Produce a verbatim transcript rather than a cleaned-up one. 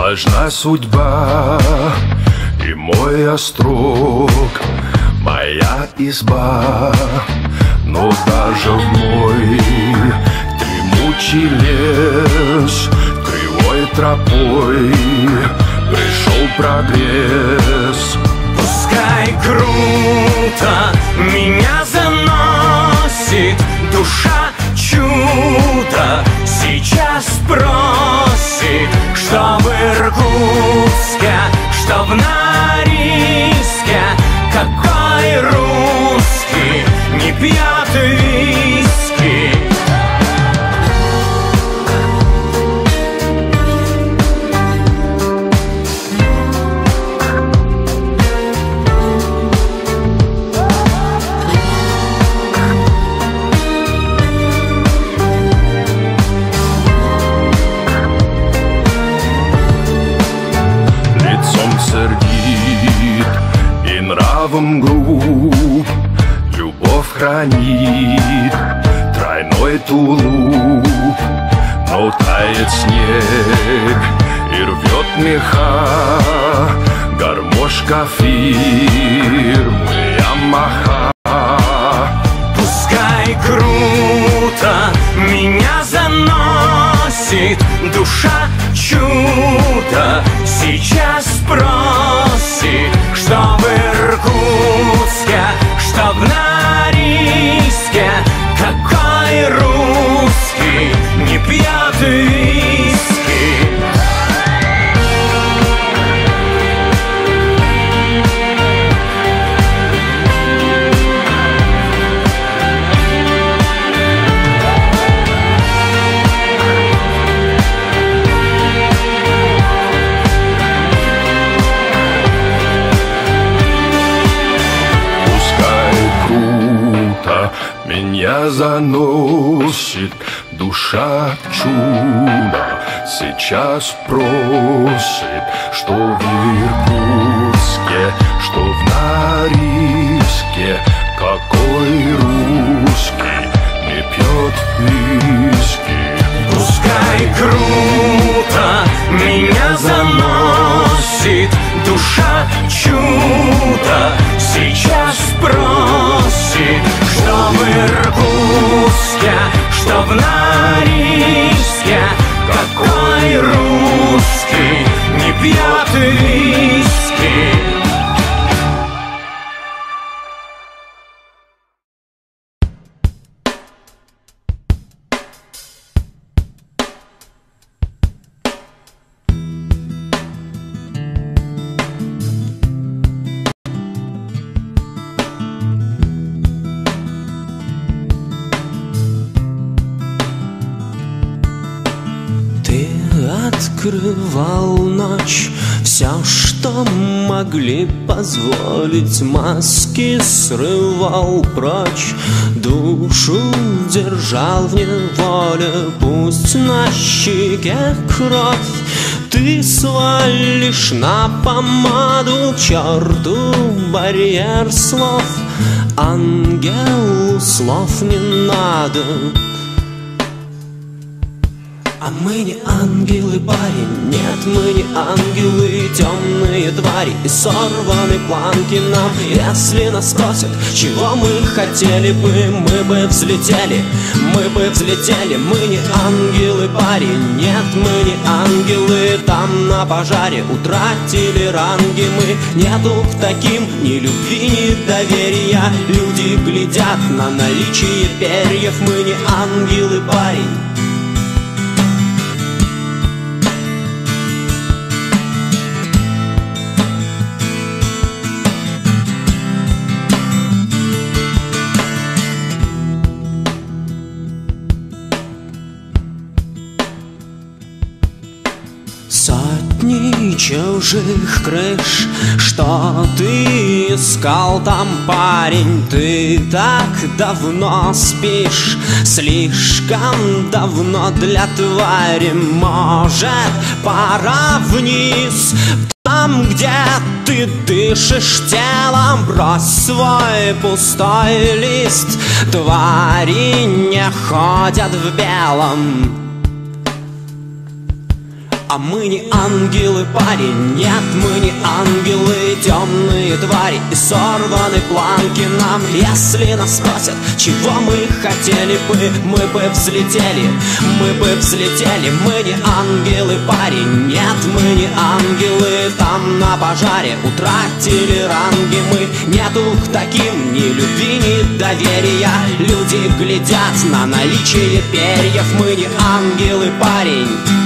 Важна судьба и мой острог, моя изба. Но даже в мой дремучий лес кривой тропой пришел прогресс. Пускай круто меня заносит, душа чудо сейчас просит, что в Иркутске, что в Норильске, какой русский не пьет виски. Сердит и нравом груб, любовь хранит тройной тулуп. Но тает снег и рвет меха гармошка фирмы Ямаха. Пускай круто меня заносит, душа чудо сейчас просит, что в Иркутске, что в Норильске, какой русский не пьет виски. Меня заносит душа чудо, сейчас просит, что в Иркутске, что в Норильске, какой русский не пьет виски. Пускай круто меня заносит, душа чудо сейчас просит, что в Иркутске, что в Норильске, какой русский не пьет виски. Открывал ночь, все, что могли позволить, маски срывал прочь, душу держал в неволе, пусть на щеке кровь. Ты свалишь на помаду к черту барьер слов, ангелу слов не надо. А мы не ангелы, парень, нет, мы не ангелы, темные твари и сорваны планки нам. Если нас спросят, чего мы хотели бы, мы бы взлетели, мы бы взлетели. Мы не ангелы, парень, нет, мы не ангелы, там на пожаре утратили ранги мы. Нету к таким ни любви, ни доверия, люди глядят на наличие перьев. Мы не ангелы, парень. Сотни чужих крыш, что ты искал там, парень? Ты так давно спишь, слишком давно для твари. Может, пора вниз, там, где ты дышишь телом, брось свой пустой лист. Твари не ходят в белом. А мы не ангелы, парень, нет, мы не ангелы. Темные твари и сорваны планки нам. Если нас спросят, чего мы хотели бы, мы бы взлетели, мы бы взлетели. Мы не ангелы, парень, нет, мы не ангелы. Там на пожаре утратили ранги мы. Нету к таким ни любви, ни доверия. Люди глядят на наличие перьев. Мы не ангелы, парень.